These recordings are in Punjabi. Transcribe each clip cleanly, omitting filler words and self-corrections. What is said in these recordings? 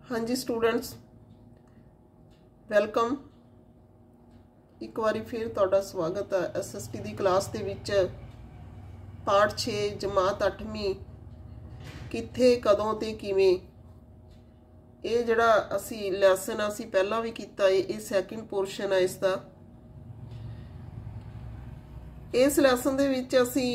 हाँ जी स्टूडेंट्स, वेलकम। एक बारी फिर तुहाडा स्वागत है SST की क्लास के विच पाठ 6 जमात 8वीं कित्थे कदों ते किवें। ये जिहड़ा असी लैसन असी पहला भी कीता है, ये सैकेंड पोर्शन है इसका। इस लैसन दे विच असी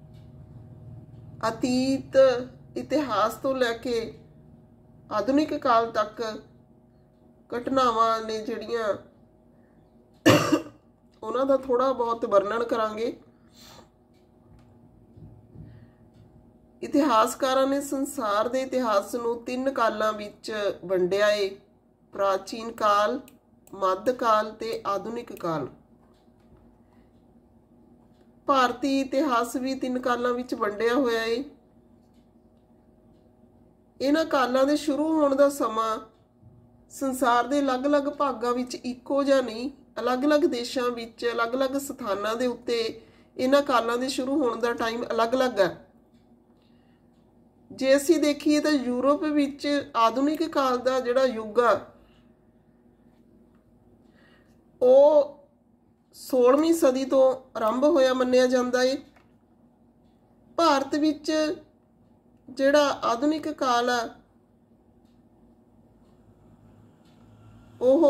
अतीत इतिहास तो लैके आधुनिक काल तक घटनावां ने जिहड़ियां उन्हां दा थोड़ा बहुत वर्णन करांगे। इतिहासकारां ने संसार दे इतिहास नूं 3 कालां विच वंडिया है, प्राचीन काल, मध्यकाल ते आधुनिक काल। भारतीय इतिहास भी 3 कालां विच वंडिया होया है। इन्हां कालां दे शुरू होण दा समां संसार दे अलग-अलग भागां विच इक्को जिहा नहीं, अलग-अलग देशां विच अलग-अलग स्थानां दे उत्ते इन्हां कालां दे शुरू होण दा टाइम अलग-अलग है। जे असीं देखीए तां यूरोप विच आधुनिक काल दा जिहड़ा युग आ ਉਹ 16ਵੀਂ सदी तो आरंभ होया मन्निया जांदा है। भारत विच जिहड़ा आधुनिक काल है ਉਹ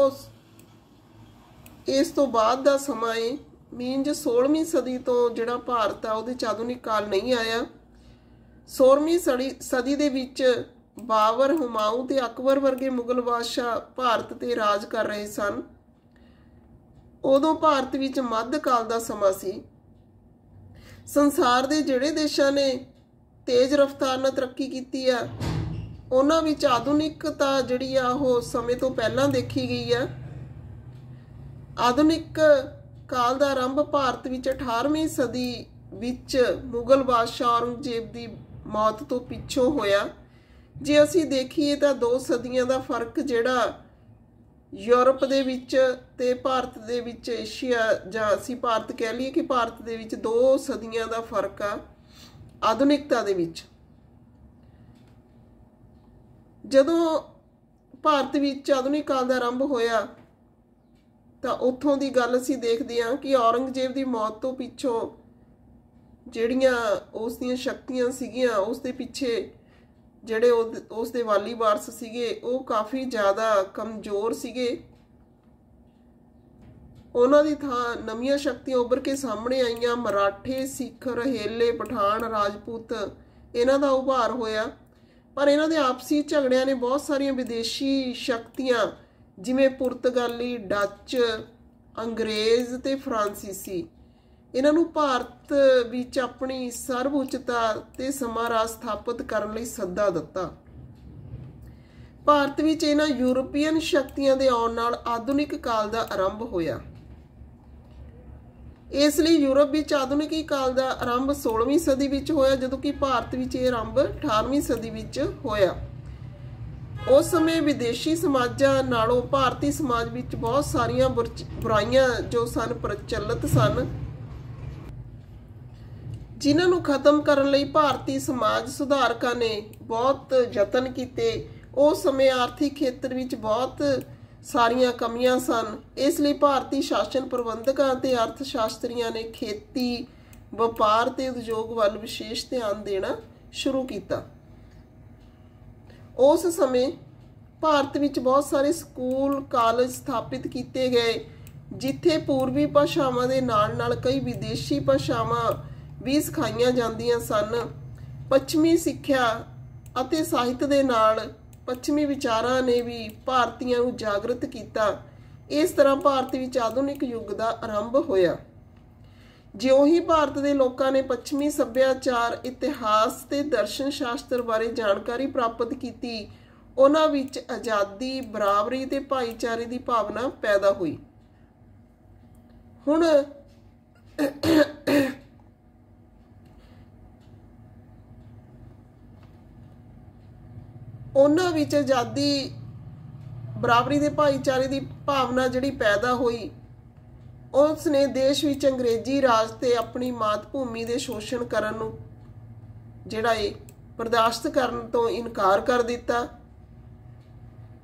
ਇਸ ਤੋਂ ਬਾਅਦ ਦਾ ਸਮਾਂ ਹੈ। ਮੀਨਜ਼ 16ਵੀਂ ਸਦੀ ਤੋਂ ਜਿਹੜਾ ਭਾਰਤ ਆ ਉਹਦੇ 'ਚ ਆਧੁਨਿਕ ਕਾਲ ਨਹੀਂ ਆਇਆ। 16ਵੀਂ ਸਦੀ ਦੇ ਵਿੱਚ ਬਾਬਰ, ਹੁਮਾਯੂੰ ਤੇ ਅਕਬਰ ਵਰਗੇ ਮੁਗਲ ਬਾਦਸ਼ਾਹ ਭਾਰਤ ਤੇ ਰਾਜ ਕਰ ਰਹੇ ਸਨ। ਉਦੋਂ ਭਾਰਤ ਵਿੱਚ ਮੱਧ ਕਾਲ ਦਾ ਸਮਾਂ ਸੀ। ਸੰਸਾਰ ਦੇ ਜਿਹੜੇ ਦੇਸ਼ਾਂ ਨੇ ਤੇਜ਼ ਰਫ਼ਤਾਰ ਨਾਲ ਤਰੱਕੀ ਕੀਤੀ ਆ ਉਹਨਾਂ ਵਿੱਚ ਆਧੁਨਿਕਤਾ ਜਿਹੜੀ ਆ ਉਹ ਸਮੇਂ ਤੋਂ ਪਹਿਲਾਂ ਦੇਖੀ ਗਈ ਆ। ਆਧੁਨਿਕ ਕਾਲ ਦਾ ਆਰੰਭ ਭਾਰਤ ਵਿੱਚ 18ਵੀਂ ਸਦੀ ਵਿੱਚ ਮੁਗਲ ਬਾਦਸ਼ਾਹ ਔਰੰਗਜ਼ੇਬ ਦੀ ਮੌਤ ਤੋਂ ਪਿੱਛੋਂ ਹੋਇਆ। ਜੇ ਅਸੀਂ ਦੇਖੀਏ ਤਾਂ 2 ਸਦੀਆਂ ਦਾ ਫਰਕ ਜਿਹੜਾ यूरोप ਦੇ ਵਿੱਚ ਤੇ ਭਾਰਤ ਦੇ ਵਿੱਚ, ਏਸ਼ੀਆ ਜਾਂ ਅਸੀਂ ਭਾਰਤ ਕਹਿ ਲਈਏ ਕਿ ਭਾਰਤ ਦੇ ਵਿੱਚ 2 ਸਦੀਆਂ ਦਾ ਫਰਕ ਆ ਆਧੁਨਿਕਤਾ ਦੇ ਵਿੱਚ। ਜਦੋਂ ਭਾਰਤ ਵਿੱਚ ਆਧੁਨਿਕ ਕਾਲ ਦਾ ਆਰੰਭ ਹੋਇਆ ਤਾਂ ਉੱਥੋਂ ਦੀ ਗੱਲ ਅਸੀਂ ਦੇਖਦੇ ਹਾਂ ਕਿ ਔਰੰਗਜ਼ੇਬ ਦੀ ਮੌਤ ਤੋਂ ਪਿੱਛੋਂ ਜਿਹੜੀਆਂ ਉਸ ਦੀਆਂ ਸ਼ਕਤੀਆਂ ਸੀਗੀਆਂ, ਉਸ ਦੇ ਪਿੱਛੇ ਜਿਹੜੇ ਉਸ ਦੇ ਵਾਲੀ ਵਾਰਸ ਸੀਗੇ ਉਹ ਕਾਫੀ ਜ਼ਿਆਦਾ ਕਮਜ਼ੋਰ ਸੀਗੇ। ਉਹਨਾਂ ਦੀ ਥਾਂ ਨਵੀਆਂ ਸ਼ਕਤੀਆਂ ਉੱਭਰ ਕੇ ਸਾਹਮਣੇ ਆਈਆਂ। ਮਰਾਠੇ, ਸਿੱਖ, ਰਹੇਲੇ, ਪਠਾਨ, ਰਾਜਪੂਤ ਇਹਨਾਂ ਦਾ ਉਭਾਰ ਹੋਇਆ। ਪਰ ਇਹਨਾਂ ਦੇ ਆਪਸੀ ਝਗੜਿਆਂ ਨੇ ਬਹੁਤ ਸਾਰੀਆਂ ਵਿਦੇਸ਼ੀ ਸ਼ਕਤੀਆਂ ਜਿਵੇਂ ਪੁਰਤਗਾਲੀ, ਡੱਚ, ਅੰਗਰੇਜ਼ ਤੇ ਫਰਾਂਸੀਸੀ ਇਹਨਾਂ ਨੂੰ ਭਾਰਤ ਵਿੱਚ ਆਪਣੀ ਸਰਵਉੱਚਤਾ ਤੇ ਸਮਾਰਾਜ ਸਥਾਪਿਤ ਕਰਨ ਲਈ ਸੱਦਾ ਦਿੱਤਾ। ਭਾਰਤ ਵਿੱਚ ਇਹਨਾਂ ਯੂਰਪੀਅਨ ਸ਼ਕਤੀਆਂ ਦੇ ਆਉਣ ਨਾਲ ਆਧੁਨਿਕ ਕਾਲ ਦਾ ਆਰੰਭ ਹੋਇਆ। ਇਸ ਲਈ ਯੂਰਪ ਵਿੱਚ ਆਧੁਨਿਕ ਕਾਲ ਦਾ ਆਰੰਭ 16ਵੀਂ ਸਦੀ ਵਿੱਚ ਹੋਇਆ, ਜਦੋਂ ਕਿ ਭਾਰਤ ਵਿੱਚ ਇਹ ਆਰੰਭ 18ਵੀਂ ਸਦੀ ਵਿੱਚ ਹੋਇਆ। ਉਸ ਸਮੇਂ ਵਿਦੇਸ਼ੀ ਸਮਾਜਾਂ ਨਾਲੋਂ ਭਾਰਤੀ ਸਮਾਜ ਵਿੱਚ ਬਹੁਤ ਸਾਰੀਆਂ ਬੁਰਾਈਆਂ ਜੋ ਸਨ ਪ੍ਰਚਲਿਤ ਸਨ, ਜਿਨ੍ਹਾਂ ਨੂੰ ਖਤਮ ਕਰਨ ਲਈ ਭਾਰਤੀ ਸਮਾਜ ਸੁਧਾਰਕਾਂ ਨੇ ਬਹੁਤ ਯਤਨ ਕੀਤੇ। ਉਸ ਸਮੇਂ ਆਰਥਿਕ ਖੇਤਰ ਵਿੱਚ ਬਹੁਤ ਸਾਰੀਆਂ ਕਮੀਆਂ ਸਨ। ਇਸ ਲਈ ਭਾਰਤੀ ਸ਼ਾਸਨ ਪ੍ਰਬੰਧਕਾਂ ਅਤੇ ਅਰਥ ਸ਼ਾਸਤਰੀਆਂ ਨੇ ਖੇਤੀ, ਵਪਾਰ ਤੇ ਉਦਯੋਗ ਵੱਲ ਵਿਸ਼ੇਸ਼ ਧਿਆਨ ਦੇਣਾ ਸ਼ੁਰੂ ਕੀਤਾ। ਉਸ ਸਮੇਂ ਭਾਰਤ ਵਿੱਚ ਬਹੁਤ ਸਾਰੇ ਸਕੂਲ, ਕਾਲਜ ਸਥਾਪਿਤ ਕੀਤੇ ਗਏ, ਜਿੱਥੇ ਪੂਰਬੀ ਭਾਸ਼ਾਵਾਂ ਦੇ ਨਾਲ ਨਾਲ ਕਈ ਵਿਦੇਸ਼ੀ ਭਾਸ਼ਾਵਾਂ ਵੀ ਸਿਖਾਈਆਂ ਜਾਂਦੀਆਂ ਸਨ। ਪੱਛਮੀ ਸਿੱਖਿਆ ਅਤੇ ਸਾਹਿਤ ਦੇ ਨਾਲ ਪੱਛਮੀ ਵਿਚਾਰਾਂ ਨੇ ਵੀ ਭਾਰਤੀਆਂ ਨੂੰ ਜਾਗਰਤ ਕੀਤਾ। ਇਸ ਤਰ੍ਹਾਂ ਭਾਰਤ ਵਿੱਚ ਆਧੁਨਿਕ ਯੁੱਗ ਦਾ ਆਰੰਭ ਹੋਇਆ। ਜਿਉਂ ਹੀ ਭਾਰਤ ਦੇ ਲੋਕਾਂ ਨੇ ਪੱਛਮੀ ਸੱਭਿਆਚਾਰ, ਇਤਿਹਾਸ ਤੇ ਦਰਸ਼ਨ ਸ਼ਾਸਤਰ ਬਾਰੇ ਜਾਣਕਾਰੀ ਪ੍ਰਾਪਤ ਕੀਤੀ, ਉਹਨਾਂ ਵਿੱਚ ਆਜ਼ਾਦੀ, ਬਰਾਬਰੀ ਤੇ ਭਾਈਚਾਰੇ ਦੀ ਭਾਵਨਾ ਪੈਦਾ ਹੋਈ। ਹੁਣ ਉਹਨਾਂ ਵਿੱਚ ਆਜ਼ਾਦੀ, ਬਰਾਬਰੀ ਦੇ ਭਾਈਚਾਰੇ ਦੀ ਭਾਵਨਾ ਜਿਹੜੀ ਪੈਦਾ ਹੋਈ, ਉਸ ਨੇ ਦੇਸ਼ ਵਿੱਚ ਅੰਗਰੇਜ਼ੀ ਰਾਜ ਤੇ ਆਪਣੀ ਮਾਤ ਭੂਮੀ ਦੇ ਸ਼ੋਸ਼ਣ ਕਰਨ ਨੂੰ ਜਿਹੜਾ ਇਹ ਬਰਦਾਸ਼ਤ ਕਰਨ ਤੋਂ ਇਨਕਾਰ ਕਰ ਦਿੱਤਾ।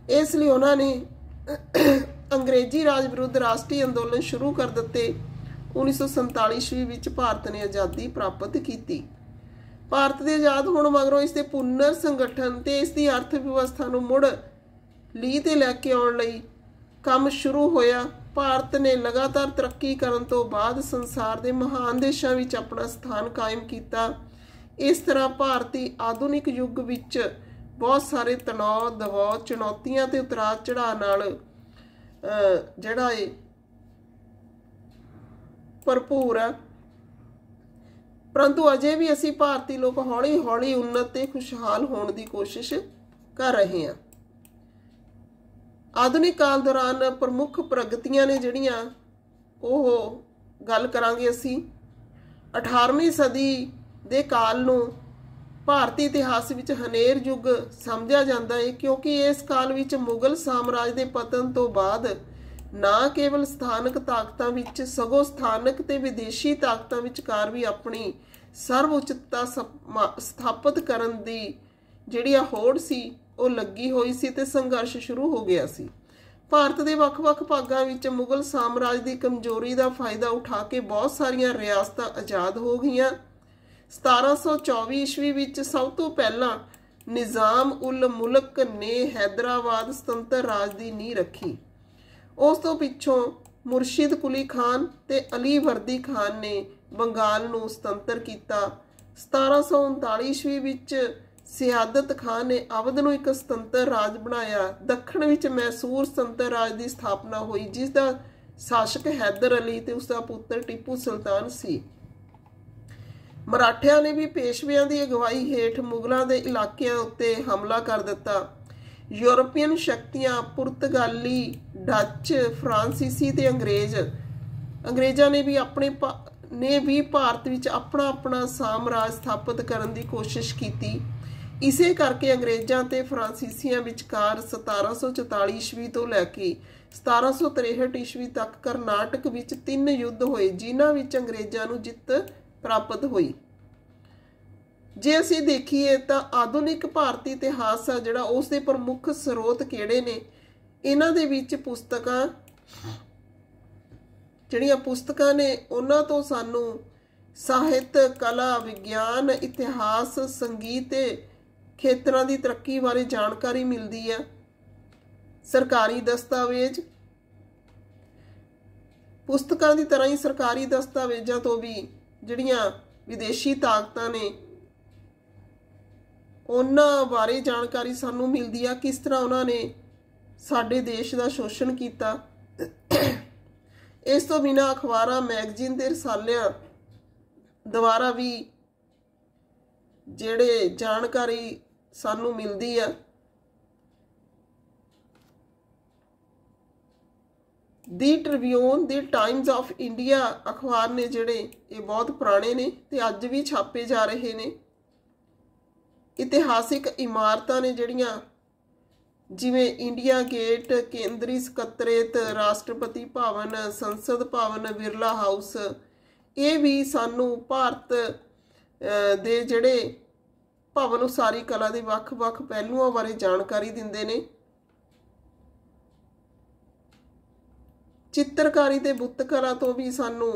इसलिए उन्होंने अंग्रेजी राज विरुद्ध राष्ट्रीय अंदोलन शुरू कर दिते। 1947 ईस्वी विच भारत ने आज़ादी प्राप्त की। भारत के आज़ाद होने मगरों इसके पुनर संगठन ते इसकी अर्थ व्यवस्था नूं मुड़ लीह ते लैके आउण लई काम शुरू होया। भारत ने लगातार तरक्की करन तो बाद संसार के महान देशों विच अपना स्थान कायम किया। इस तरह भारती आधुनिक युग विच बहुत सारे तनाव दबाव चुनौतियां ते उतराव चढ़ाव नाल जिहड़ा है भरपूर है। परंतु अजे भी असी भारतीय लोग हौली हौली उन्नत ते खुशहाल होने की कोशिश कर रहे हैं। आधुनिक काल दौरान प्रमुख प्रगतियां ने जिहड़ियां ओह गल करांगे असी। 18वीं सदी दे काल नूं भारतीय इतिहास विच हनेर युग समझिया जाता है, क्योंकि इस काल विच मुगल साम्राज्य के पतन तो बाद ना केवल स्थानक ताकतां विच सगों स्थानक ते विदेशी ताकतां विचकार भी अपनी सर्वउच्चता स्थापित करन दी जिहड़ी होड़ सी ਉਹ ਲੱਗੀ ਹੋਈ ਸੀ ਤੇ ਸੰਘਰਸ਼ ਸ਼ੁਰੂ ਹੋ ਗਿਆ ਸੀ। ਭਾਰਤ ਦੇ ਵੱਖ-ਵੱਖ ਭਾਗਾਂ ਵਿੱਚ ਮੁਗਲ ਸਾਮਰਾਜ ਦੀ ਕਮਜ਼ੋਰੀ ਦਾ ਫਾਇਦਾ ਉਠਾ ਕੇ ਬਹੁਤ ਸਾਰੀਆਂ ਰਿਆਸਤਾਂ ਆਜ਼ਾਦ ਹੋ ਗਈਆਂ। 1724 ਈਸਵੀ ਵਿੱਚ ਸਭ ਤੋਂ ਪਹਿਲਾਂ ਨਿਜ਼ਾਮ ਉਲ ਮੁਲਕ ਨੇ ਹੈਦਰਾਬਾਦ ਸੁਤੰਤਰ ਰਾਜ ਦੀ ਨੀਂਹ ਰੱਖੀ। ਉਸ ਤੋਂ ਪਿੱਛੋਂ ਮੁਰਸ਼ਿਦ ਕੁਲੀ ਖਾਨ ਤੇ ਅਲੀ ਵਰਦੀ ਖਾਨ ਨੇ ਬੰਗਾਲ ਨੂੰ ਸੁਤੰਤਰ ਕੀਤਾ। 1739 ਈਸਵੀ ਵਿੱਚ सियादत खान ने अवध ਨੂੰ एक ਸੁਤੰਤਰ ਰਾਜ ਬਣਾਇਆ। ਦੱਖਣ ਵਿੱਚ ਮੈਸੂਰ ਸੁਤੰਤਰ ਰਾਜ ਦੀ ਸਥਾਪਨਾ ਹੋਈ, ਜਿਸ ਦਾ ਸ਼ਾਸਕ ਹੈਦਰ ਅਲੀ ਤੇ ਉਸ ਦਾ ਪੁੱਤਰ ਟੀਪੂ ਸੁਲਤਾਨ ਸੀ। ਮਰਾਠਿਆਂ ਨੇ ਵੀ ਪੇਸ਼ਵਿਆਂ ਦੀ ਅਗਵਾਈ ਹੇਠ ਮੁਗਲਾਂ ਦੇ ਇਲਾਕਿਆਂ ਉੱਤੇ ਹਮਲਾ ਕਰ ਦਿੱਤਾ। ਯੂਰਪੀਅਨ ਸ਼ਕਤੀਆਂ ਪੁਰਤਗਾਲੀ, ਡੱਚ, ਫਰਾਂਸੀਸੀ ਤੇ ਅੰਗਰੇਜ਼ਾਂ ਨੇ ਵੀ ਭਾਰਤ ਵਿੱਚ ਆਪਣਾ ਸਾਮਰਾਜ ਸਥਾਪਿਤ ਕਰਨ ਦੀ ਕੋਸ਼ਿਸ਼ ਕੀਤੀ। ਇਸੇ ਕਰਕੇ ਅੰਗਰੇਜ਼ਾਂ ਤੇ ਫਰਾਂਸੀਸੀਆਂ ਵਿਚਕਾਰ 1744 ਈਸਵੀ ਤੋਂ ਲੈ ਕੇ 1763 ਈਸਵੀ ਤੱਕ ਕਰਨਾਟਕ ਵਿੱਚ 3 ਯੁੱਧ ਹੋਏ, ਜਿਨ੍ਹਾਂ ਵਿੱਚ ਅੰਗਰੇਜ਼ਾਂ ਨੂੰ ਜਿੱਤ ਪ੍ਰਾਪਤ ਹੋਈ। ਜੇ ਅਸੀਂ ਦੇਖੀਏ ਤਾਂ ਆਧੁਨਿਕ ਭਾਰਤੀ ਇਤਿਹਾਸ ਆ ਜਿਹੜਾ ਉਸ ਦੇ ਪ੍ਰਮੁੱਖ ਸਰੋਤ ਕਿਹੜੇ ਨੇ, ਇਹਨਾਂ ਦੇ ਵਿੱਚ ਜਿਹੜੀਆਂ ਪੁਸਤਕਾਂ ਨੇ ਉਹਨਾਂ ਤੋਂ ਸਾਨੂੰ ਸਾਹਿਤ, ਕਲਾ, ਵਿਗਿਆਨ, ਇਤਿਹਾਸ, ਸੰਗੀਤ ਤੇ ਖੇਤਰਾਂ ਦੀ ਤਰੱਕੀ ਬਾਰੇ ਜਾਣਕਾਰੀ ਮਿਲਦੀ ਹੈ। ਸਰਕਾਰੀ ਦਸਤਾਵੇਜ਼, ਪੁਸਤਕਾਂ ਦੀ ਤਰ੍ਹਾਂ ਹੀ ਸਰਕਾਰੀ ਦਸਤਾਵੇਜ਼ਾਂ ਤੋਂ ਵੀ ਜਿਹੜੀਆਂ ਵਿਦੇਸ਼ੀ ਤਾਕਤਾਂ ਨੇ ਉਹਨਾਂ ਬਾਰੇ ਜਾਣਕਾਰੀ ਸਾਨੂੰ ਮਿਲਦੀ ਆ, ਕਿਸ ਤਰ੍ਹਾਂ ਉਹਨਾਂ ਨੇ ਸਾਡੇ ਦੇਸ਼ ਦਾ ਸ਼ੋਸ਼ਣ ਕੀਤਾ। ਇਸ ਤੋਂ ਬਿਨਾਂ ਅਖਬਾਰਾਂ, ਮੈਗਜ਼ੀਨ ਤੇ ਰਸਾਲਿਆਂ ਦੁਆਰਾ ਵੀ ਜਿਹੜੇ ਜਾਣਕਾਰੀ ਸਾਨੂੰ ਮਿਲਦੀ ਆ। The Tribune, the Times of India ਅਖਬਾਰ ਨੇ ਜਿਹੜੇ ਇਹ ਬਹੁਤ ਪੁਰਾਣੇ ਨੇ ਤੇ ਅੱਜ ਵੀ ਛਾਪੇ ਜਾ ਰਹੇ ਨੇ। ਇਤਿਹਾਸਿਕ ਇਮਾਰਤਾਂ ਨੇ ਜਿਹੜੀਆਂ ਜਿਵੇਂ ਇੰਡੀਆ ਗੇਟ, ਕੇਂਦਰੀ ਸਕੱਤਰੇਤ, ਰਾਸ਼ਟਰਪਤੀ ਭਵਨ, ਸੰਸਦ ਭਵਨ, ਬਿਰਲਾ ਹਾਊਸ, ਇਹ ਵੀ ਸਾਨੂੰ ਭਾਰਤ ਦੇ ਜਿਹੜੇ ਭਵਨ ਉਸਾਰੀ ਕਲਾ ਦੇ ਵੱਖ-ਵੱਖ ਪਹਿਲੂਆਂ ਬਾਰੇ ਜਾਣਕਾਰੀ ਦਿੰਦੇ ਨੇ। ਚਿੱਤਰਕਾਰੀ ਤੇ ਬੁੱਤ ਕਲਾ ਤੋਂ ਵੀ ਸਾਨੂੰ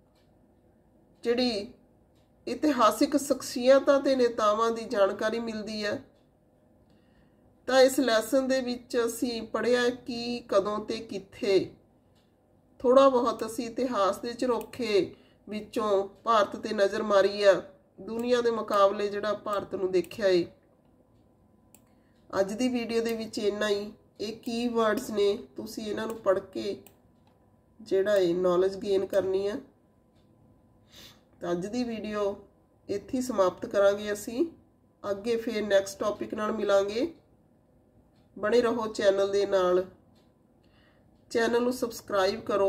ਜਿਹੜੀ ਇਤਿਹਾਸਿਕ ਸ਼ਖਸੀਅਤਾਂ ਤੇ ਨੇਤਾਵਾਂ ਦੀ ਜਾਣਕਾਰੀ ਮਿਲਦੀ ਹੈ। ਤਾਂ ਇਸ ਲੈਸਨ ਦੇ ਵਿੱਚ ਅਸੀਂ ਪੜ੍ਹਿਆ ਕਿ ਕਦੋਂ ਤੇ ਕਿੱਥੇ ਥੋੜਾ ਬਹੁਤ ਅਸੀਂ ਇਤਿਹਾਸ ਦੇ ਝਰੋਖੇ ਵਿੱਚੋਂ ਭਾਰਤ ਤੇ ਨਜ਼ਰ ਮਾਰੀ ਆ। ਦੁਨੀਆ ਦੇ ਮੁਕਾਬਲੇ ਜਿਹੜਾ ਭਾਰਤ ਨੂੰ ਦੇਖਿਆ ਏ। ਅੱਜ ਦੀ ਵੀਡੀਓ ਦੇ ਵਿੱਚ ਇੰਨਾ ਹੀ। ਇਹ ਕੀਵਰਡਸ ਨੇ, ਤੁਸੀਂ ਇਹਨਾਂ ਨੂੰ ਪੜ੍ਹ ਕੇ ਜਿਹੜਾ ਇਹ ਨੌਲੇਜ ਗੇਨ ਕਰਨੀ ਆ। ਤਾਂ ਅੱਜ ਦੀ ਵੀਡੀਓ ਇੱਥੇ ਸਮਾਪਤ ਕਰਾਂਗੇ ਅਸੀਂ। ਅੱਗੇ ਫਿਰ ਨੈਕਸਟ ਟੌਪਿਕ ਨਾਲ ਮਿਲਾਂਗੇ। बने रहो चैनल दे नाल। चैनल नूं सबसक्राइब करो,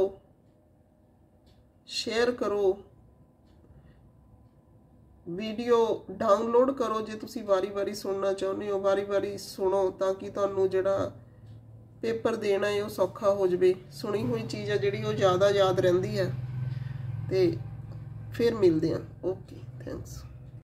शेयर करो, वीडियो डाउनलोड करो जे तुसी वारी वारी सुनना चाहुंदे हो। वारी वारी सुनो ताकि तुहानूं जिहड़ा पेपर देना है वो सौखा हो जाए। सुनी हुई चीज़ है जिहड़ी वो ज़्यादा याद रहिंदी है। ते फिर मिलदे हां। Okay, thanks.